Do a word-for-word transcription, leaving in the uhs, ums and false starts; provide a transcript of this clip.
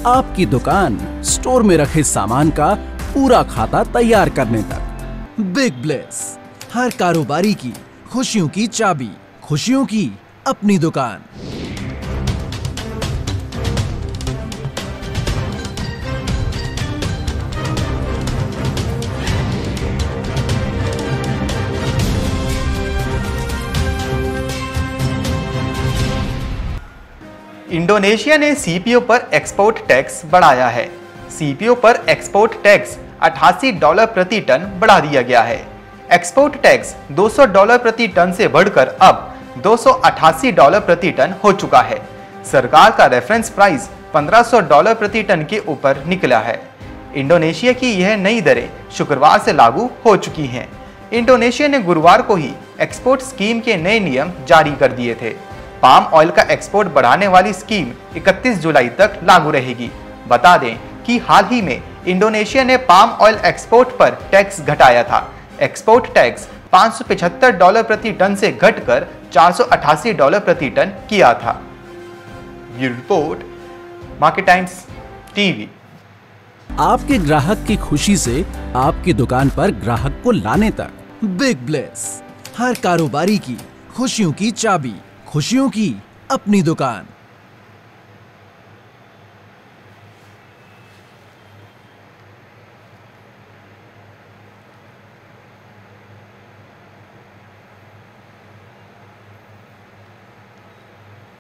आपकी दुकान स्टोर में रखे सामान का पूरा खाता तैयार करने तक। बिग ब्लेस, हर कारोबारी की खुशियों की चाबी, खुशियों की अपनी दुकान। इंडोनेशिया ने सीपीयू पर एक्सपोर्ट टैक्स बढ़ाया है। सीपीयू पर एक्सपोर्ट टैक्स अठासी डॉलर प्रति टन बढ़ा दिया गया है। एक्सपोर्ट टैक्स दो सौ डॉलर प्रति टन से बढ़कर अब दो सौ अठासी डॉलर प्रति टन हो चुका है। सरकार का रेफरेंस प्राइस पंद्रह सौ डॉलर प्रति टन के ऊपर निकला है। इंडोनेशिया की यह नई दरें शुक्रवार से लागू हो चुकी हैं। इंडोनेशिया ने गुरुवार को ही एक्सपोर्ट स्कीम के नए नियम जारी कर दिए थे। पाम ऑयल का एक्सपोर्ट बढ़ाने वाली स्कीम इकतीस जुलाई तक लागू रहेगी। बता दें कि हाल ही में इंडोनेशिया ने पाम ऑयल एक्सपोर्ट पर टैक्स घटाया था। एक्सपोर्ट टैक्स पाँच सौ पचहत्तर डॉलर प्रति टन से घटकर चार सौ अठासी डॉलर प्रति टन किया था। Bureau report, market Times TV. आपके ग्राहक की खुशी से आपकी दुकान पर ग्राहक को लाने तक। बिग ब्लेस, हर कारोबारी की खुशियों की चाबी, खुशियों की अपनी दुकान।